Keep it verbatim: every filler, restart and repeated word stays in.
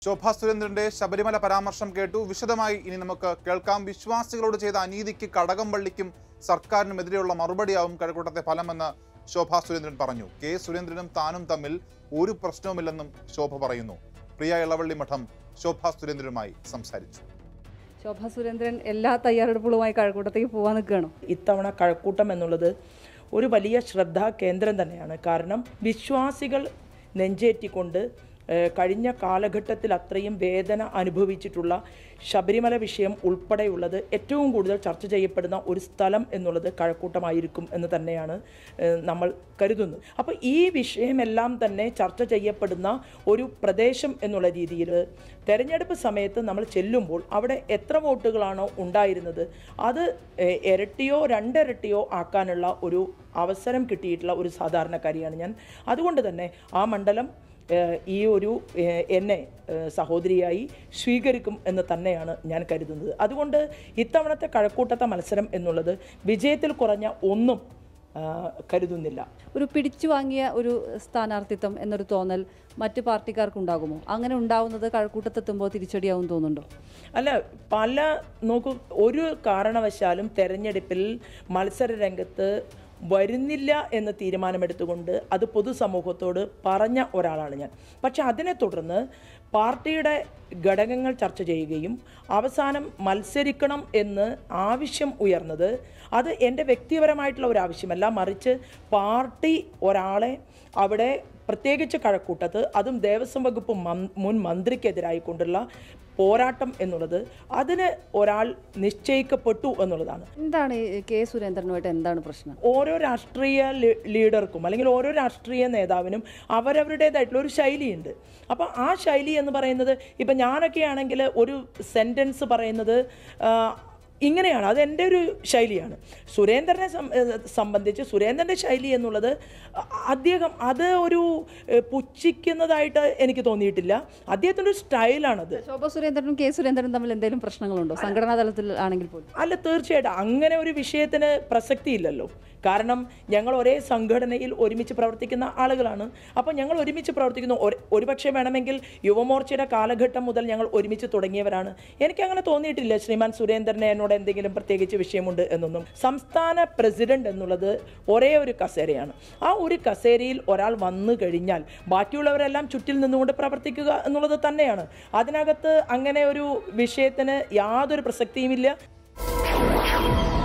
ശോഭാ സുരേന്ദ്രന്റെ ശബരിമല പരാമർശം കേട്ടു. വിശദമായി ഇനി നമുക്ക് കേൾക്കാം. വിശ്വാസികളോട് ചെയ്ത അനീതിക്ക് കടകംപള്ളിക്കും സർക്കാരിനുമെതിരെയുള്ള മറുപടിയാവും കഴക്കൂട്ടത്തെ ഫലമെന്ന് ശോഭാ സുരേന്ദ്രൻ പറഞ്ഞു. കെ സുരേന്ദ്രനും താനും തമ്മിൽ ഒരു പ്രശ്നവുമില്ലെന്നും ശോഭ പറയുന്നു. പ്രിയ ഇളവള്ളി മഠം ശോഭാ സുരേന്ദ്രനുമായി സംസാരിച്ചു. ശോഭാ സുരേന്ദ്രൻ എല്ലാ തയ്യാറെടുപ്പുകളുമായി കഴക്കൂട്ടത്തേക്ക് പോകാൻ നിൽക്കുകയാണ്. ഇത്തവണ കഴക്കൂട്ടം എന്നുള്ളത് ഒരു വലിയ ശ്രദ്ധാ കേന്ദ്രം തന്നെയാണ്. കാരണം വിശ്വാസികൾ നെഞ്ചേറ്റിക്കൊണ്ട് കഴിഞ്ഞ കാലഘട്ടത്തിൽ അത്രയും വേദന അനുഭവിച്ചിട്ടുള്ള ശബരിമല വിഷയം ഉൾപ്പെടെയുള്ളത് ഏറ്റവും കൂടുതൽ ചർച്ച ചെയ്യപ്പെടുന്ന ഒരു സ്ഥലം എന്നുള്ളത് കഴക്കൂട്ടമായിരിക്കും എന്ന് തന്നെയാണ് നമ്മൾ കരുതുന്നത്. അപ്പോൾ ഈ വിഷയമെല്ലാം തന്നെ ചർച്ച ചെയ്യപ്പെടുന്ന ഒരു പ്രദേശം എന്നുള്ള രീതിയിൽ തെരഞ്ഞെടുപ്പ് സമയത്ത് നമ്മൾ ചെല്ലുമ്പോൾ അവിടെ എത്ര വോട്ടുകളാണോ ഉണ്ടായിരുന്നത് അത് ഇരട്ടിയോ രണ്ടിരട്ടിയോ ആക്കാനുള്ള ഒരു അവസരം കിട്ടിയിട്ടുള്ള ഒരു സാധാരണക്കാരിയാണ് ഞാൻ. അതുകൊണ്ട് തന്നെ ആ മണ്ഡലം ഈ ഒരു എന്നെ സഹോദരിയായി സ്വീകരിക്കും എന്ന് തന്നെയാണ് ഞാൻ കരുതുന്നത്. അതുകൊണ്ട് ഇത്തവണത്തെ കഴക്കൂട്ടത്തെ മത്സരം എന്നുള്ളത് വിജയത്തിൽ കുറഞ്ഞ ഒന്നും കരുതുന്നില്ല. ഒരു പിടിച്ചു വാങ്ങിയ ഒരു സ്ഥാനാർത്ഥിത്വം എന്നൊരു തോന്നൽ മറ്റു പാർട്ടിക്കാർക്കുണ്ടാകുമോ? അങ്ങനെ ഉണ്ടാവുന്നത് കഴക്കൂട്ടത്തെത്തുമ്പോൾ തിരിച്ചടിയാവും തോന്നുന്നുണ്ടോ? അല്ല, പല നോക്കൂ, ഒരു കാരണവശാലും തെരഞ്ഞെടുപ്പിൽ മത്സര രംഗത്ത് വരുന്നില്ല എന്ന് തീരുമാനമെടുത്തുകൊണ്ട് അത് പൊതുസമൂഹത്തോട് പറഞ്ഞ ഒരാളാണ് ഞാൻ. പക്ഷെ അതിനെ തുടർന്ന് പാർട്ടിയുടെ ഘടകങ്ങൾ ചർച്ച ചെയ്യുകയും അവസാനം മത്സരിക്കണം എന്ന് ആവശ്യം ഉയർന്നത് അത് എൻ്റെ വ്യക്തിപരമായിട്ടുള്ള ഒരു ആവശ്യമല്ല, മറിച്ച് പാർട്ടി ഒരാളെ അവിടെ പ്രത്യേകിച്ച് കഴക്കൂട്ടത്ത് അതും ദേവസ്വം വകുപ്പ് മുൻ മന്ത്രിക്കെതിരായിക്കൊണ്ടുള്ള പോരാട്ടം എന്നുള്ളത് അതിന് ഒരാൾ നിശ്ചയിക്കപ്പെട്ടു എന്നുള്ളതാണ്. എന്താണ് കെ സുരേന്ദ്രനുമായിട്ട് എന്താണ് പ്രശ്നം? ഓരോ രാഷ്ട്രീയ ലീഡർക്കും അല്ലെങ്കിൽ ഓരോ രാഷ്ട്രീയ നേതാവിനും അവരവരുടേതായിട്ടുള്ള ഒരു ശൈലിയുണ്ട്. അപ്പോൾ ആ ശൈലി എന്ന് പറയുന്നത് ഇപ്പം ഞാനൊക്കെ ആണെങ്കിൽ ഒരു സെൻറ്റൻസ് പറയുന്നത് ഇങ്ങനെയാണ്, അത് എൻ്റെ ഒരു ശൈലിയാണ്. സുരേന്ദ്രനെ സംബന്ധിച്ച് സുരേന്ദ്രൻ്റെ ശൈലി എന്നുള്ളത് അദ്ദേഹം അത് ഒരു പുച്ഛിക്കുന്നതായിട്ട് എനിക്ക് തോന്നിയിട്ടില്ല. അദ്ദേഹത്തിൻ്റെ ഒരു സ്റ്റൈലാണത്. ശോഭാ സുരേന്ദ്രനും കെ സുരേന്ദ്രനും തമ്മിൽ എന്തെങ്കിലും പ്രശ്നങ്ങളുണ്ടോ സംഘടനാ തലത്തിൽ ആണെങ്കിൽ പോലും? അല്ല, തീർച്ചയായിട്ടും അങ്ങനെ ഒരു വിഷയത്തിന് പ്രസക്തിയില്ലല്ലോ. കാരണം ഞങ്ങൾ ഒരേ സംഘടനയിൽ ഒരുമിച്ച് പ്രവർത്തിക്കുന്ന ആളുകളാണ്. അപ്പോൾ ഞങ്ങൾ ഒരുമിച്ച് പ്രവർത്തിക്കുന്നു. ഒരുപക്ഷെ വേണമെങ്കിൽ യുവമോർച്ചയുടെ കാലഘട്ടം മുതൽ ഞങ്ങൾ ഒരുമിച്ച് തുടങ്ങിയവരാണ്. എനിക്കങ്ങനെ തോന്നിയിട്ടില്ല ശ്രീമാൻ സുരേന്ദ്രനെ എന്നോട് എന്തെങ്കിലും പ്രത്യേകിച്ച് വിഷയമുണ്ട് എന്നൊന്നും. സംസ്ഥാന പ്രസിഡന്റ് എന്നുള്ളത് ഒരേ ഒരു കസേരയാണ്. ആ ഒരു കസേരയിൽ ഒരാൾ വന്നു കഴിഞ്ഞാൽ ബാക്കിയുള്ളവരെല്ലാം ചുറ്റിൽ നിന്നുകൊണ്ട് പ്രവർത്തിക്കുക എന്നുള്ളത് തന്നെയാണ്. അതിനകത്ത് അങ്ങനെ ഒരു വിഷയത്തിന് യാതൊരു പ്രസക്തിയുമില്ല.